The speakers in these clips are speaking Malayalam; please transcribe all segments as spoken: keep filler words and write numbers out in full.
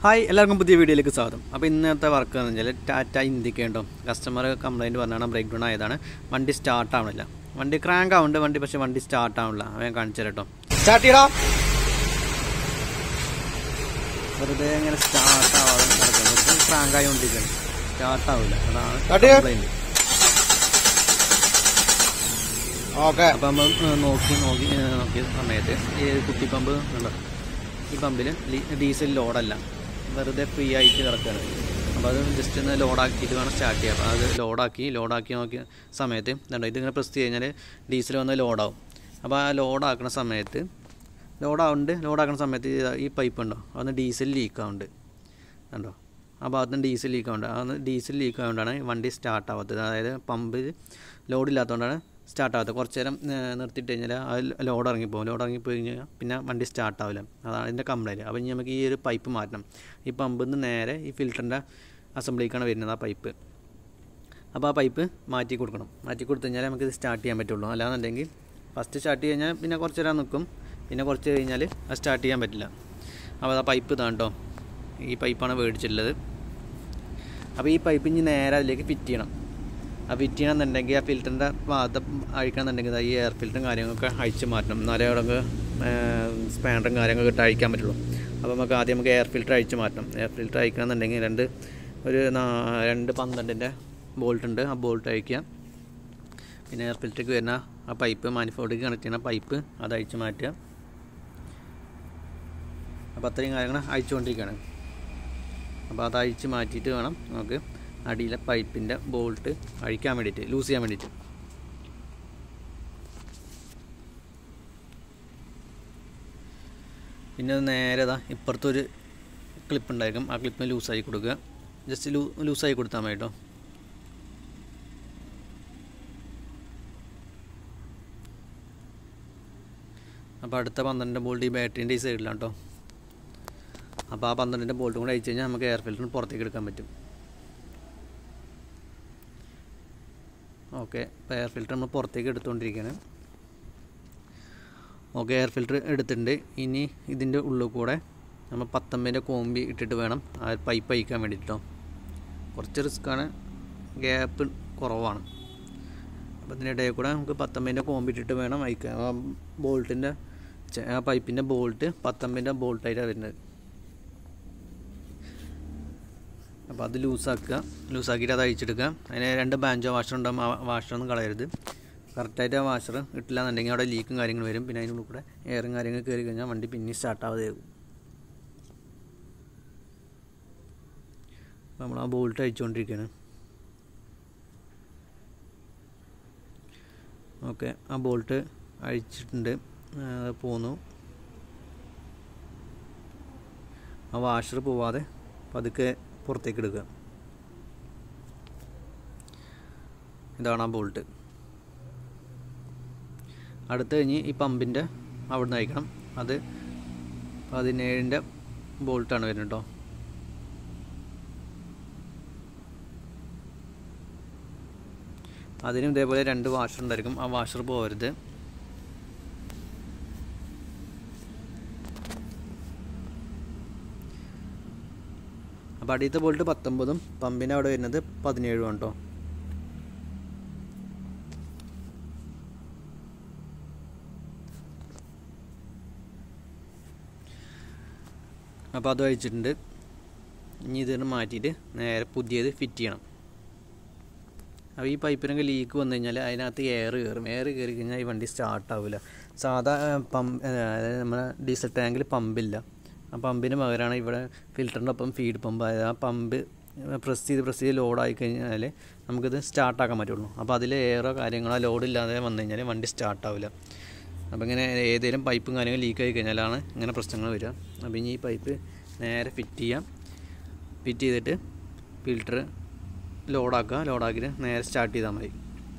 ഹായ് എല്ലാവർക്കും പുതിയ വീഡിയോയിലേക്ക് സ്വാഗതം. അപ്പോൾ ഇന്നത്തെ വർക്ക് എന്ന് വെച്ചാൽ ടാറ്റ ഇൻഡിക്ക ഉണ്ടോ കസ്റ്റമർ കംപ്ലയിൻറ്റ് പറഞ്ഞാണ് ബ്രേക്ക് ഡൗൺ ആയതാണ്. വണ്ടി സ്റ്റാർട്ട് ആവണില്ല, വണ്ടി ക്രാങ്ക് ആവുന്നുണ്ട് വണ്ടി, പക്ഷേ വണ്ടി സ്റ്റാർട്ട് ആവണില്ല. അവൻ കാണിച്ചു തരാം കേട്ടോ. സ്റ്റാർട്ട് ചെയ്യടാ. വെറുതെ ഇങ്ങനെ സ്റ്റാർട്ട് ആവാതെ നടക്കുന്നത്, ക്രാങ്ക് ആയിക്കൊണ്ടിരിക്കുകയാണ്, സ്റ്റാർട്ട് ആവില്ല. അതാണ് കംപ്ലയിൻറ്റ്. ഓക്കെ, അപ്പം നമ്മൾ നോക്കി നോക്കി നോക്കിയ സമയത്ത് ഈ കുട്ടി പമ്പ് ഉണ്ടോ, ഈ പമ്പിൽ ഡീസൽ ലോഡല്ല, വെറുതെ ഫ്രീ ആയിട്ട് കിടക്കുകയാണ്. അപ്പോൾ അത് ജസ്റ്റ് ഒന്ന് ലോഡാക്കിയിട്ട് വേണം സ്റ്റാർട്ട് ചെയ്യാം. അപ്പോൾ അത് ലോഡാക്കി ലോഡാക്കി നോക്കിയ സമയത്ത് ഇതുണ്ടോ, ഇതിങ്ങനെ പ്രസ് ചെയ്ത് കഴിഞ്ഞാൽ ഡീസൽ വന്ന് ലോഡാവും. അപ്പോൾ ആ ലോഡാക്കുന്ന സമയത്ത് ലോഡാവുന്നുണ്ട് ലോഡാക്കുന്ന സമയത്ത് ഈ പൈപ്പ് ഉണ്ടോ അതൊന്ന് ഡീസൽ ലീക്ക് ആവുന്നുണ്ട് കണ്ടോ. ആ ഭാഗത്തുനിന്ന് ഡീസൽ ലീക്ക് ആവുന്നുണ്ട്. അതൊന്ന് ഡീസൽ ലീക്ക് ആവുകൊണ്ടാണ് വണ്ടി സ്റ്റാർട്ട് ആവാത്തത്. അതായത് പമ്പിൽ ലോഡില്ലാത്തതുകൊണ്ടാണ് സ്റ്റാർട്ട് ആവാത്തത്. കുറച്ച് നേരം നിർത്തിയിട്ട് കഴിഞ്ഞാൽ അത് ലോഡ് ഇറങ്ങിപ്പോകും. ലോഡ് ഇറങ്ങിപ്പോയി കഴിഞ്ഞാൽ പിന്നെ വണ്ടി സ്റ്റാർട്ട് ആവില്ല. അതാണ് ഇതിൻ്റെ കംപ്ലയിൻറ്റ്. അപ്പോൾ ഇനി നമുക്ക് ഈ ഒരു പൈപ്പ് മാറ്റണം. ഈ പമ്പിൽ നിന്ന് നേരെ ഈ ഫിൽറ്ററിൻ്റെ അസംബ്ലിക്കാണ് വരുന്നത് ആ പൈപ്പ്. അപ്പോൾ ആ പൈപ്പ് മാറ്റി കൊടുക്കണം. മാറ്റി കൊടുത്തു കഴിഞ്ഞാൽ നമുക്കിത് സ്റ്റാർട്ട് ചെയ്യാൻ പറ്റുള്ളൂ. അല്ലാന്നുണ്ടെങ്കിൽ ഫസ്റ്റ് സ്റ്റാർട്ട് കഴിഞ്ഞാൽ പിന്നെ കുറച്ച് നേരം നിൽക്കും, പിന്നെ കുറച്ച് കഴിഞ്ഞാൽ അത് സ്റ്റാർട്ട് ചെയ്യാൻ പറ്റില്ല. അപ്പോൾ ആ പൈപ്പ് ഇതാണ് കേട്ടോ, ഈ പൈപ്പാണ് മേടിച്ചിട്ടുള്ളത്. അപ്പോൾ ഈ പൈപ്പ് ഇനി നേരെ അതിലേക്ക് ഫിറ്റ് ചെയ്യണം. ആ ഫിറ്റ് ചെയ്യണമെന്നുണ്ടെങ്കിൽ ആ ഫിൽറ്ററിൻ്റെ ഭാഗത്ത് അഴിക്കണമെന്നുണ്ടെങ്കിൽ ഈ എയർ ഫിൽറ്ററും കാര്യങ്ങളൊക്കെ അഴിച്ച് മാറ്റണം. എന്നാലേ അവിടെ സ്പാൻഡറും കാര്യങ്ങളൊക്കെ ഇട്ട് അഴിക്കാൻ പറ്റുള്ളൂ. അപ്പോൾ നമുക്ക് ആദ്യം നമുക്ക് എയർ ഫിൽറ്റർ അഴിച്ച് മാറ്റണം. എയർ ഫിൽറ്റർ അഴിക്കണമെന്നുണ്ടെങ്കിൽ രണ്ട് ഒരു രണ്ട് പന്ത്രണ്ടിൻ്റെ ബോൾട്ട് ഉണ്ട്, ആ ബോൾട്ട് അഴിക്കുക. പിന്നെ എയർ ഫിൽറ്ററിലേക്ക് വരുന്ന ആ പൈപ്പ്, മാനിഫോൾഡിലേക്ക് കണക്ട് ചെയ്യുന്ന പൈപ്പ് അത് അഴിച്ച് മാറ്റുക. അപ്പോൾ അത്രയും കാര്യങ്ങൾ അഴിച്ചുകൊണ്ടിരിക്കുകയാണ്. അപ്പോൾ അത് അഴിച്ച് മാറ്റിയിട്ട് വേണം നമുക്ക് അടിയിലെ പൈപ്പിൻ്റെ ബോൾട്ട് അഴിക്കാൻ വേണ്ടിയിട്ട്, ലൂസ് ചെയ്യാൻ വേണ്ടിയിട്ട്. പിന്നെ അത് നേരെ ഇതാ ഇപ്പുറത്തൊരു ക്ലിപ്പ് ഉണ്ടായിരിക്കും, ആ ക്ലിപ്പിന് ലൂസായി കൊടുക്കുക. ജസ്റ്റ് ലൂ ലൂസായി കൊടുത്താൽ മതി കേട്ടോ. അപ്പോൾ അടുത്ത പന്ത്രണ്ടിൻ്റെ ബോൾട്ട് ഈ ബാറ്ററീൻ്റെ ഈ സൈഡിലാണ് കേട്ടോ. അപ്പോൾ ആ പന്ത്രണ്ടിൻ്റെ ബോൾട്ടും കൂടെ അഴിച്ച് കഴിഞ്ഞാൽ നമുക്ക് എയർ ഫിൽറ്ററിന് പുറത്തേക്ക് എടുക്കാൻ പറ്റും. ഓക്കെ, ഇപ്പോൾ എയർ ഫിൽറ്റർ നമ്മൾ പുറത്തേക്ക് എടുത്തുകൊണ്ടിരിക്കുകയാണ്. ഓക്കെ, എയർ ഫിൽറ്റർ എടുത്തിട്ടുണ്ട്. ഇനി ഇതിൻ്റെ ഉള്ളിൽ കൂടെ നമ്മൾ പത്തൊമ്പതിൻ്റെ കോമ്പി ഇട്ടിട്ട് വേണം ആ പൈപ്പ് അയക്കാൻ വേണ്ടിയിട്ടോ. കുറച്ച് റിസ്ക്കാണ്, ഗ്യാപ്പ് കുറവാണ്. അപ്പോൾ ഇതിൻ്റെ ഇടയിൽ കൂടെ നമുക്ക് പത്തൊമ്പതിൻ്റെ കോമ്പി ഇട്ടിട്ട് വേണം അയക്കാൻ. ആ ബോൾട്ടിൻ്റെ ആ പൈപ്പിൻ്റെ ബോൾട്ട് പത്തൊമ്പതിൻ്റെ ബോൾട്ടായിട്ടാണ് വരുന്നത്. അപ്പോൾ അത് ലൂസാക്കുക. ലൂസാക്കിയിട്ട് അത് അഴിച്ചെടുക്കുക. അതിന് രണ്ട് ബാഞ്ചോ വാഷർ ഉണ്ടാകും, ആ വാഷറൊന്നും കളയരുത്. കറക്റ്റായിട്ട് ആ വാഷർ ഇട്ടില്ല എന്നുണ്ടെങ്കിൽ അവിടെ ലീക്കും കാര്യങ്ങൾ വരും. പിന്നെ അതിനുള്ളിൽ കൂടെ എയറും കാര്യങ്ങൾ കയറി കഴിഞ്ഞാൽ വണ്ടി പിന്നെ സ്റ്റാർട്ടാവാതെ ആകും. അപ്പോൾ നമ്മൾ ആ ബോൾട്ട് അഴിച്ചുകൊണ്ടിരിക്കുകയാണ്. ഓക്കെ, ആ ബോൾട്ട് അഴിച്ചിട്ടുണ്ട്, പോന്നു. ആ വാഷർ പോവാതെ പതുക്കെ പുറത്തേക്ക് എടുക്കുക. ഇതാണ് ആ ബോൾട്ട്. അടുത്ത് കഴിഞ്ഞ് ഈ പമ്പിൻ്റെ അവിടെ നിന്ന് അയക്കണം. അത് പതിനേഴിൻ്റെ ബോൾട്ടാണ് വരുന്നത് കേട്ടോ. അതിനും ഇതേപോലെ രണ്ട് വാഷർ ഉണ്ടായിരിക്കും, ആ വാഷർ പോകരുത്. അപ്പോൾ അടിയത്തെ ബോൾട്ട് പത്തൊമ്പതും പമ്പിൻ്റെ അവിടെ വരുന്നത് പതിനേഴും ആണ് കേട്ടോ. അപ്പോൾ അത് അഴിച്ചിട്ടുണ്ട്. ഇനി ഇതിന് മാറ്റിയിട്ട് നേരെ പുതിയത് ഫിറ്റ് ചെയ്യണം. അപ്പോൾ ഈ പൈപ്പിനൊക്കെ ലീക്ക് വന്നു കഴിഞ്ഞാൽ അതിനകത്ത് എയർ കയറും. എയർ കയറി കഴിഞ്ഞാൽ ഈ വണ്ടി സ്റ്റാർട്ടാവില്ല. സാധാ പമ്പ്, അതായത് നമ്മുടെ ഡീസൽ ടാങ്കിൽ പമ്പില്ല. ആ പമ്പിന് പകരമാണ് ഇവിടെ ഫിൽറ്ററിൻ്റെ ഒപ്പം ഫീഡ് പമ്പ്. അതായത് ആ പമ്പ് പ്രസ് ചെയ്ത് പ്രസ് ചെയ്ത് ലോഡായി കഴിഞ്ഞാൽ നമുക്കിത് സ്റ്റാർട്ടാക്കാൻ പറ്റുള്ളൂ. അപ്പോൾ അതിൽ എയറോ കാര്യങ്ങളോ ലോഡില്ലാതെ വന്നു കഴിഞ്ഞാൽ വണ്ടി സ്റ്റാർട്ടാവില്ല. അപ്പോൾ ഇങ്ങനെ ഏതെങ്കിലും പൈപ്പും കാര്യങ്ങളും ലീക്കായി കഴിഞ്ഞാലാണ് ഇങ്ങനെ പ്രശ്നങ്ങൾ വരിക. അപ്പോൾ ഇനി ഈ പൈപ്പ് നേരെ ഫിറ്റ് ചെയ്യാം. ഫിറ്റ് ചെയ്തിട്ട് ഫിൽറ്റർ ലോഡാക്കുക. ലോഡാക്കിയിട്ട് നേരെ സ്റ്റാർട്ട് ചെയ്താൽ മതി.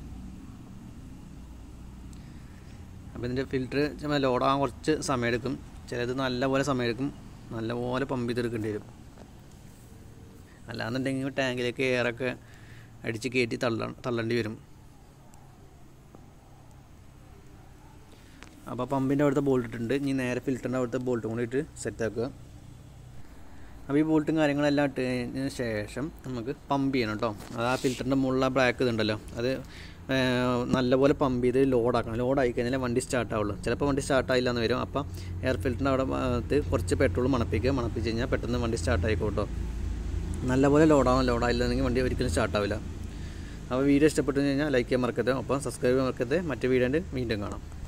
അപ്പോൾ ഇതിൻ്റെ ഫിൽറ്റർ ലോഡാകാൻ കുറച്ച് സമയമെടുക്കും. ചിലത് നല്ലപോലെ സമയമെടുക്കും, നല്ലപോലെ പമ്പ് ചെയ്തെടുക്കേണ്ടി വരും. അല്ലാന്നുണ്ടെങ്കിൽ ടാങ്കിലേക്ക് എയറൊക്കെ അടിച്ച് കയറ്റി തള്ള തള്ളേണ്ടി വരും. അപ്പോൾ പമ്പിൻ്റെ അവിടുത്തെ ബോൾട്ട് ഇട്ടുണ്ട്. ഇനി നേരെ ഫിൽറ്ററിൻ്റെ അവിടുത്തെ ബോൾട്ടും കൂടി ഇട്ട് സെറ്റാക്കുക. അപ്പോൾ ഈ ബോൾട്ടും കാര്യങ്ങളെല്ലാം ഇട്ടതിന് ശേഷം നമുക്ക് പമ്പ് ചെയ്യണം കേട്ടോ. അത് ആ ഫിൽറ്ററിൻ്റെ മുകളിൽ ബ്ലാക്ക് ഇതുണ്ടല്ലോ, അത് നല്ലപോലെ പമ്പ് ചെയ്ത് ലോഡാക്കണം. ലോഡായി കഴിഞ്ഞാൽ വണ്ടി സ്റ്റാർട്ടാവുള്ളൂ. ചിലപ്പോൾ വണ്ടി സ്റ്റാർട്ടായില്ല എന്ന് വരും. അപ്പോൾ എയർ ഫിൽറ്ററിൻ്റെ അവിടെ ഭാഗത്ത് കുറച്ച് പെട്രോൾ മണപ്പിക്കുക. മണപ്പിച്ച് കഴിഞ്ഞാൽ പെട്ടെന്ന് വണ്ടി സ്റ്റാർട്ടായിക്കോട്ടോ. നല്ലപോലെ ലോഡാവും. ലോഡായില്ലെങ്കിൽ വണ്ടി ഒരിക്കലും സ്റ്റാർട്ടാവില്ല. അപ്പോൾ വീഡിയോ ഇഷ്ടപ്പെട്ടു കഴിഞ്ഞാൽ ലൈക്ക് ചെയ്യാൻ മറക്കരുത്. ഒപ്പം സബ്സ്ക്രൈബ് ചെയ്യാൻ മറക്കരുത്. മറ്റു വീഡിയോ വീണ്ടും കാണാം.